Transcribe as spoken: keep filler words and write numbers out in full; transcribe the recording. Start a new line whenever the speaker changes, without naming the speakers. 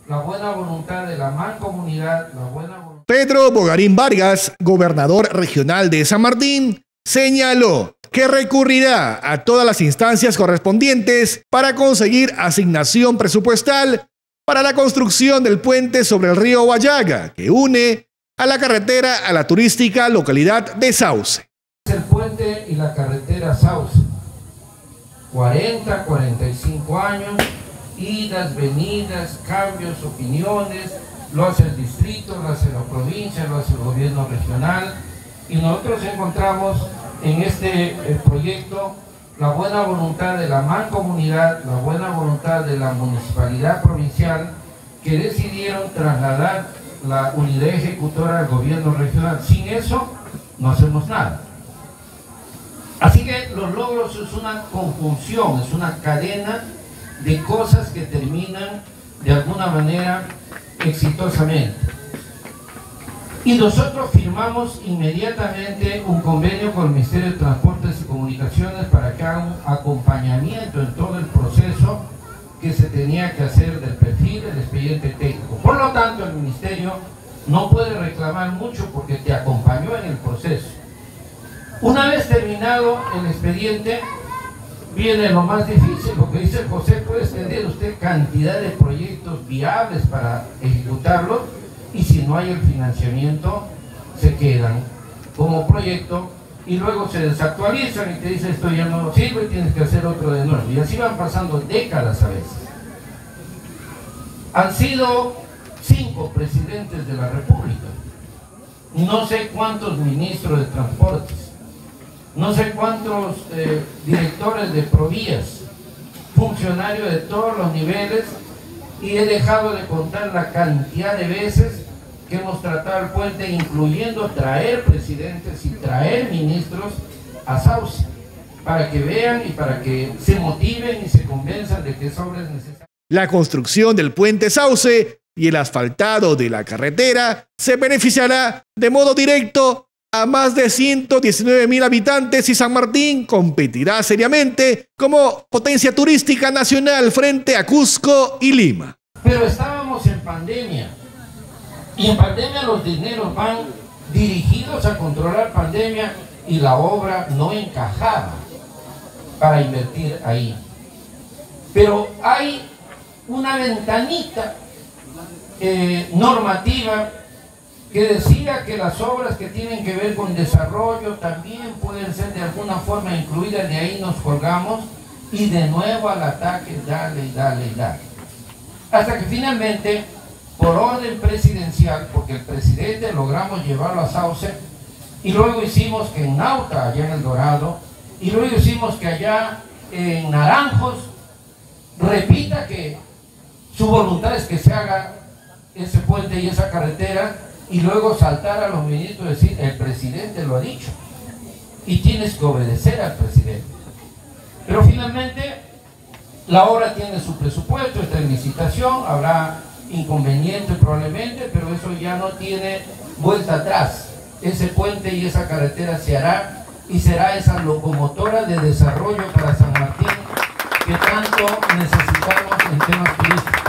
la buena voluntad de la mancomunidad, la buena voluntad...
Pedro Bogarín Vargas, gobernador regional de San Martín, señaló que recurrirá a todas las instancias correspondientes para conseguir asignación presupuestal para la construcción del puente sobre el río Huallaga, que une a la carretera a la turística localidad de Sauce.
El puente y la carretera Sauce, cuarenta, cuarenta y cinco años, idas, venidas, cambios, opiniones, lo hace el distrito, lo hace la provincia, lo hace el gobierno regional, y nosotros encontramos en este eh, proyecto la buena voluntad de la mancomunidad, la buena voluntad de la municipalidad provincial, que decidieron trasladar la unidad ejecutora al gobierno regional. Sin eso no hacemos nada. Así que los logros es una conjunción, es una cadena de cosas que terminan de alguna manera exitosamente. Y nosotros firmamos inmediatamente un convenio con el Ministerio de Transportes y Comunicaciones para que haga un acompañamiento en todo el proceso que se tenía que hacer del perfil del expediente técnico. Por lo tanto, el Ministerio no puede reclamar mucho porque te acompañó en el proceso. Una vez terminado el expediente, viene lo más difícil, lo que dice José: puede tener usted cantidad de proyectos viables para ejecutarlos, y si no hay el financiamiento, se quedan como proyecto y luego se desactualizan y te dicen esto ya no sirve, tienes que hacer otro de nuevo. Y así van pasando décadas a veces. Han sido cinco presidentes de la República, no sé cuántos ministros de transportes, no sé cuántos eh, directores de provías, funcionarios de todos los niveles, y he dejado de contar la cantidad de veces que hemos tratado el puente, incluyendo traer presidentes y traer ministros a Sauce, para que vean y para que se motiven y se convenzan de que esa obra es necesaria.
La construcción del puente Sauce y el asfaltado de la carretera se beneficiará de modo directo a más de ciento diecinueve mil habitantes, y San Martín competirá seriamente como potencia turística nacional frente a Cusco y Lima.
Pero estábamos en pandemia, y en pandemia los dineros van dirigidos a controlar pandemia y la obra no encajaba para invertir ahí. Pero hay una ventanita eh, normativa que decía que las obras que tienen que ver con desarrollo también pueden ser de alguna forma incluidas. De ahí nos colgamos y de nuevo al ataque, dale, dale, dale. Hasta que finalmente, por orden presidencial, porque el presidente logramos llevarlo a Sauce, y luego hicimos que en Nauta, allá en El Dorado, y luego hicimos que allá en Naranjos, repita que su voluntad es que se haga ese puente y esa carretera, y luego saltar a los ministros y decir: el presidente lo ha dicho y tienes que obedecer al presidente. Pero finalmente la obra tiene su presupuesto, está en licitación, habrá inconvenientes probablemente, pero eso ya no tiene vuelta atrás. Ese puente y esa carretera se hará, y será esa locomotora de desarrollo para San Martín que tanto necesitamos en temas turísticos.